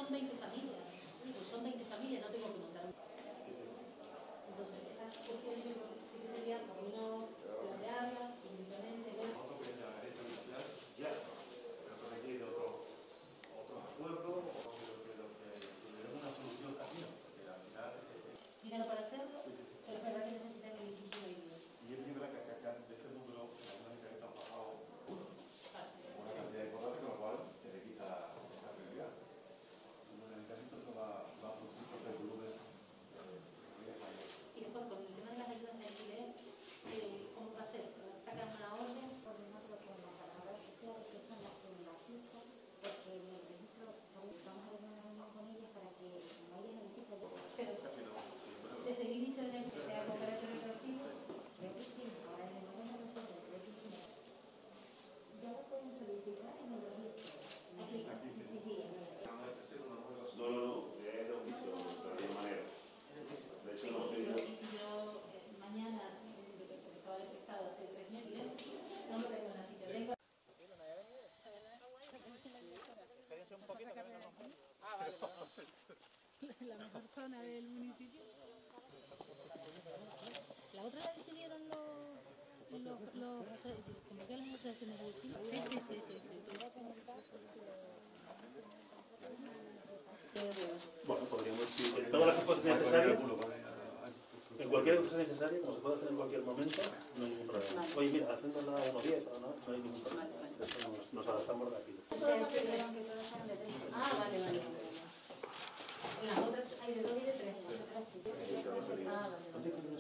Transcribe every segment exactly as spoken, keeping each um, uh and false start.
son veinte familias, digo, son veinte familias, no tengo que montar. Entonces, esas cuestiones yo creo que sí que sería por uno plantearlas, públicamente, ver. Ya, pero se requiere otros acuerdos o que una solución también, porque al final. Dinero para hacerlo, pero es verdad que necesitan el edificio de ayuda. Y es verdad que acá de este número, algunas empresas han bajado una cantidad importante, con lo cual se le quita esa prioridad. Un medicamento que va a producir sobre el volumen. Y después, con el tema de las ayudas de alquiler, eh, ¿cómo va a ser? ¿Sacan una orden? Coordinarlo con las trabajadoras sociales, que son las que me la fichan, porque en el registro vamos a tener una reunión con ellas para que como ellas me fichan. Pero desde el inicio de la que sea con carácter retroactivo, Creo que sí, ahora en el momento no sé, pero creo que sí. Ya lo pueden solicitar en el registro. aquí, Sí, sí, sí. En el... No, no, no, es de oficio, de alguna manera. De hecho, no sé. Y si yo eh, mañana, porque estaba detectado hace tres meses, no lo tengo en la ficha. Tengo. La mejor zona del municipio. La otra la decidieron los, los, los, como que las asociaciones de vecinos. Sí, sí, sí, sí, sí, sí. Bueno, podríamos decir en todas las hipótesis necesarias, en cualquier cosa necesaria, como se puede hacer en cualquier momento, no hay ningún problema. Oye, mira, haciéndola a uno diez, ¿no? No hay ningún problema. Eso nos, nos adaptamos rápido. Ah, vale, vale. En las otras hay de dos y de tres. Ah, vale.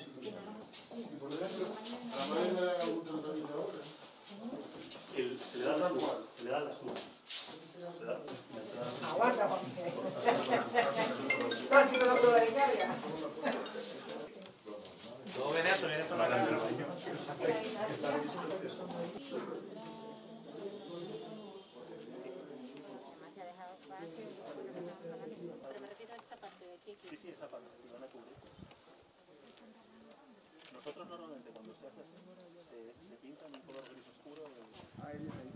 El, se le da la suma, se le da la suma. Aguanta, porque casi no lo puedo carga. Todo viene eso, viene por la cara. Pero me refiero a esta parte de aquí. Sí, sí, esa parte, que van a cubrir. Nosotros normalmente cuando se hace así, se, se pinta en un color gris oscuro. Ahí, ahí.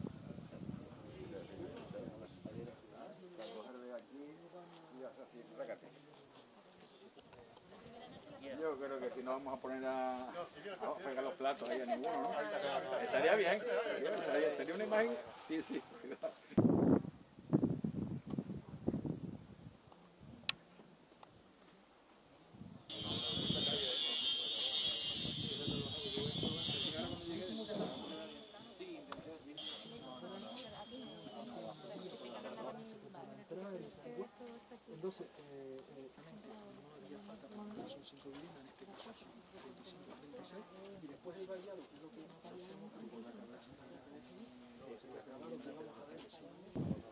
Yo creo que si no vamos a poner a, a pegar los platos ahí a ninguno, ¿no? Estaría bien, estaría, sería una imagen, sí, sí. Entonces, eh, eh, no haría falta porque son cinco viviendas, en este caso son veinticinco, treinta y seis, y después el variado, que es lo que nosotros hacemos con la canasta de la definir, es el traslado que vamos a dar el siguiente.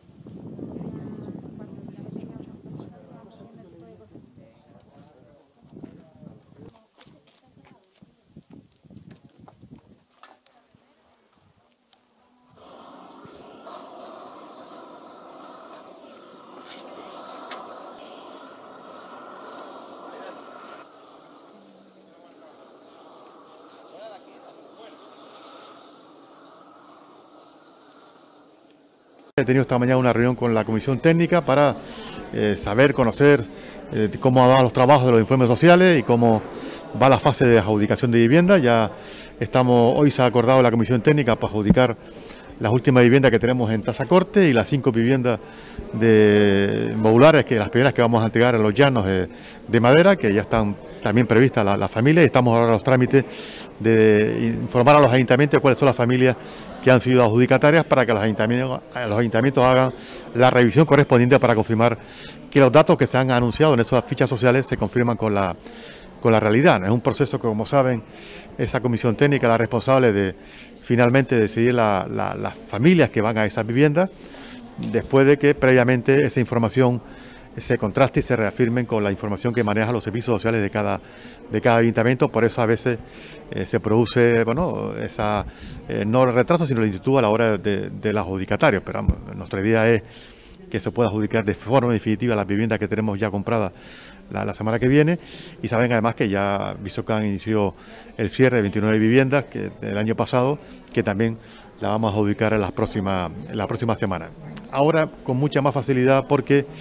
He tenido esta mañana una reunión con la Comisión Técnica para eh, saber, conocer eh, cómo van los trabajos de los informes sociales y cómo va la fase de adjudicación de vivienda. Ya estamos, hoy se ha acordado la Comisión Técnica para adjudicar las últimas viviendas que tenemos en tasa corte y las cinco viviendas de modulares, que las primeras que vamos a entregar en los llanos de, de madera, que ya están también previstas las la familias, y estamos ahora en los trámites de informar a los ayuntamientos cuáles son las familias que han sido adjudicatarias para que los ayuntamientos, los ayuntamientos hagan la revisión correspondiente para confirmar que los datos que se han anunciado en esas fichas sociales se confirman con la, con la realidad. Es un proceso que, como saben, esa comisión técnica es la responsable de finalmente decidir la, la, las familias que van a esas viviendas, después de que previamente esa información se contraste y se reafirmen con la información que manejan los servicios sociales de cada, de cada ayuntamiento. Por eso a veces eh, se produce, bueno, esa, eh, no el retraso, sino la lentitud a la hora de, de los adjudicatarios. Pero vamos, nuestra idea es que se pueda adjudicar de forma definitiva las viviendas que tenemos ya compradas la, la semana que viene. Y saben además que ya Visocan inició el cierre de veintinueve viviendas que, del año pasado, que también la vamos a adjudicar en las próximas, en la próxima semana. Ahora con mucha más facilidad porque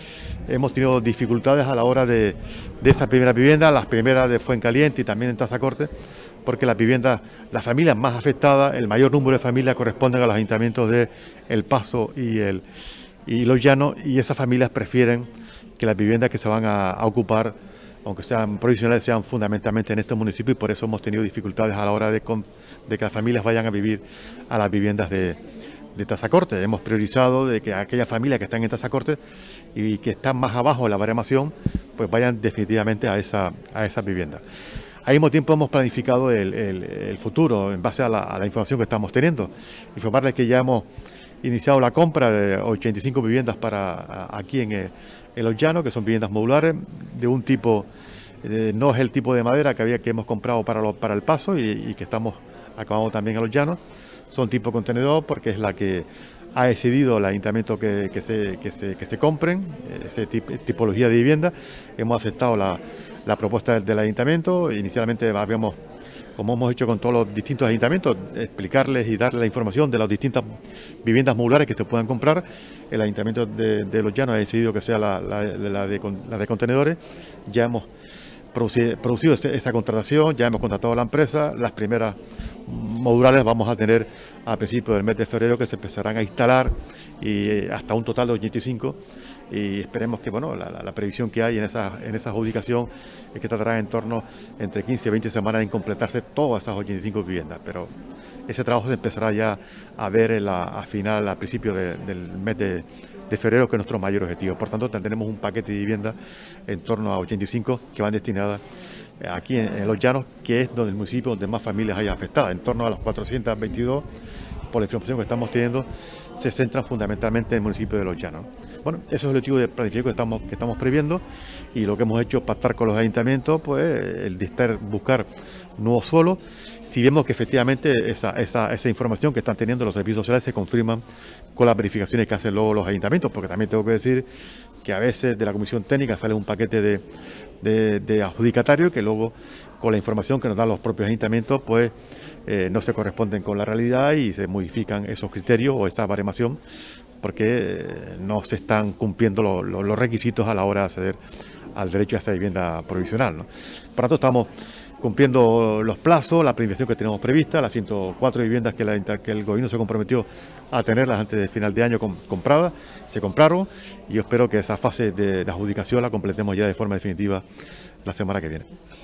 hemos tenido dificultades a la hora de, de esa primera vivienda, las primeras de Fuencaliente y también en Tazacorte, porque las viviendas, las familias más afectadas, el mayor número de familias corresponden a los ayuntamientos de El Paso y, el, y Los Llanos, y esas familias prefieren que las viviendas que se van a, a ocupar, aunque sean provisionales, sean fundamentalmente en estos municipios, y por eso hemos tenido dificultades a la hora de, de que las familias vayan a vivir a las viviendas de, de Tazacorte. Hemos priorizado de que aquellas familias que están en Tazacorte y que están más abajo de la baremación, pues vayan definitivamente a esa, a esa vivienda. Al mismo tiempo hemos planificado el, el, el futuro en base a la, a la información que estamos teniendo. Informarles que ya hemos iniciado la compra de ochenta y cinco viviendas para aquí en, en Los Llanos, que son viviendas modulares de un tipo, eh, no es el tipo de madera que había que hemos comprado para, lo, para El Paso y, y que estamos acabando también a Los Llanos. Son tipo contenedor porque es la que ha decidido el ayuntamiento que, que, se, que, se, que se compren, esa tip, tipología de vivienda. Hemos aceptado la, la propuesta del, del ayuntamiento. Inicialmente habíamos, como hemos hecho con todos los distintos ayuntamientos, explicarles y darles la información de las distintas viviendas modulares que se puedan comprar. El ayuntamiento de, de Los Llanos ha decidido que sea la, la, la, de, la de contenedores. Ya hemos producido, producido esa contratación, ya hemos contratado a la empresa. Las primeras modulares vamos a tener a principios del mes de febrero, que se empezarán a instalar, y hasta un total de ochenta y cinco, y esperemos que, bueno, la, la, la previsión que hay en esa, en esa adjudicación es que tardará en torno entre quince y veinte semanas en completarse todas esas ochenta y cinco viviendas, pero ese trabajo se empezará ya a ver en la, a final, a principios de, del mes de, de febrero, que es nuestro mayor objetivo. Por tanto, tenemos un paquete de viviendas en torno a ochenta y cinco que van destinadas aquí en, en Los Llanos, que es donde el municipio donde más familias hay afectadas. En torno a las cuatrocientas veintidós, por la información que estamos teniendo, se centran fundamentalmente en el municipio de Los Llanos. Bueno, ese es el objetivo de planificación que estamos, que estamos previendo, y lo que hemos hecho es pactar con los ayuntamientos, pues el de estar, buscar nuevos suelos. Si vemos que efectivamente esa, esa, esa información que están teniendo los servicios sociales se confirman con las verificaciones que hacen luego los ayuntamientos, porque también tengo que decir que a veces de la comisión técnica sale un paquete de, de, de adjudicatario que luego, con la información que nos dan los propios ayuntamientos, pues eh, no se corresponden con la realidad y se modifican esos criterios o esa baremación, porque eh, no se están cumpliendo lo, lo, los requisitos a la hora de acceder al derecho a esa vivienda provisional, ¿no? Por tanto, estamos cumpliendo los plazos, la planificación que tenemos prevista, las ciento cuatro viviendas que, la, que el gobierno se comprometió a tenerlas antes de final de año com, compradas, se compraron, y yo espero que esa fase de, de adjudicación la completemos ya de forma definitiva la semana que viene.